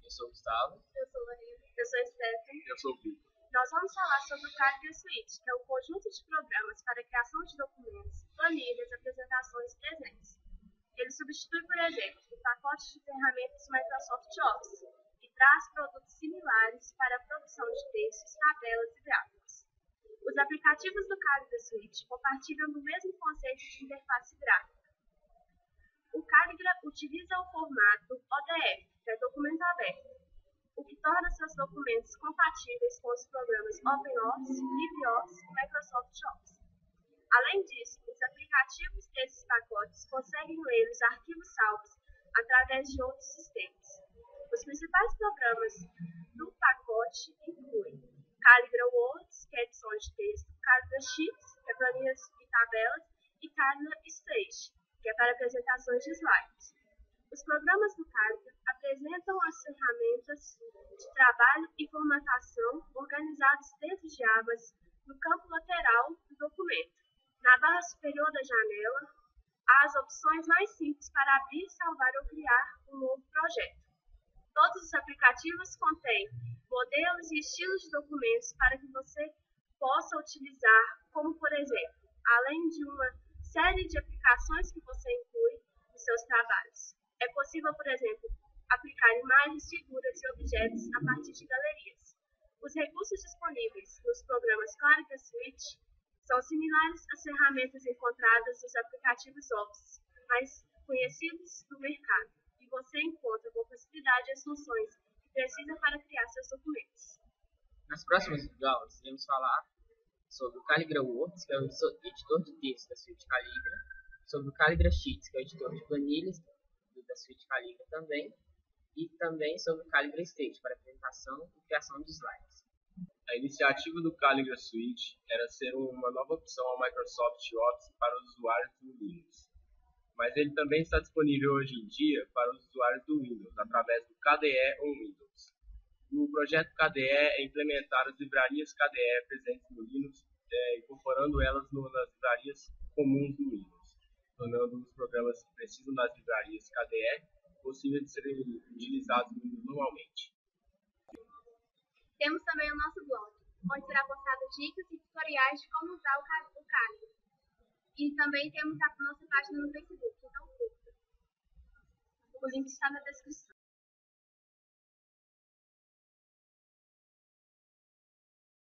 Eu sou o Gustavo. Eu sou Lorena. Eu sou Stephanie. Eu sou o Vitor. Nós vamos falar sobre o Caligra Suite, que é um conjunto de programas para a criação de documentos, planilhas, apresentações e desenhos. Ele substitui, por exemplo, o pacote de ferramentas Microsoft Office e traz produtos similares para a produção de textos, tabelas e gráficos. Os aplicativos do Caligra Suite compartilham do mesmo conceito de interface gráfica. O Caligra utiliza o formato ODF, que é documento aberto, o que torna seus documentos compatíveis com os programas OpenOffice, LibreOffice e Microsoft Office. Além disso, os aplicativos desses pacotes conseguem ler os arquivos salvos através de outros sistemas. Os principais programas do pacote incluem Caligra Words, que é edição de texto, Caligra Sheets, que é planilhas e tabelas, e Caligra Stage, que é para apresentações de slides. Os programas do Caligra apresentam as ferramentas de trabalho e formatação organizados dentro de abas no campo lateral do documento. Na barra superior da janela, há as opções mais simples para abrir, salvar ou criar um novo projeto. Todos os aplicativos contêm modelos e estilos de documentos para que você possa utilizar, como por exemplo, além de uma série de aplicações que você inclui nos seus trabalhos. É possível, por exemplo, aplicar imagens, figuras e objetos a partir de galerias. Os recursos disponíveis nos programas Caligra Suite são similares às ferramentas encontradas nos aplicativos Office, mais conhecidos do mercado, e você encontra com facilidade as funções que precisa para criar seus documentos. Nas próximas aulas, iremos falar sobre o Caligra Words, que é o editor de texto da Suite Caligra, sobre o Caligra Sheets, que é o editor de planilhas da Suite Caligra também, e também sobre o Caligra Stage, para apresentação e criação de slides. A iniciativa do Caligra Suite era ser uma nova opção ao Microsoft Office para os usuários do Linux. Mas ele também está disponível hoje em dia para os usuários do Windows, através do KDE on Windows. O projeto KDE é implementar as livrarias KDE presentes no Linux, incorporando elas nas livrarias comuns do Windows, tornando os programas que precisam das livrarias KDE possíveis de serem utilizados no Windows normalmente. Temos também o nosso blog, onde será postado dicas e tutoriais de como usar o Caligra. E também temos a nossa página no Facebook, então curta. O link está na descrição.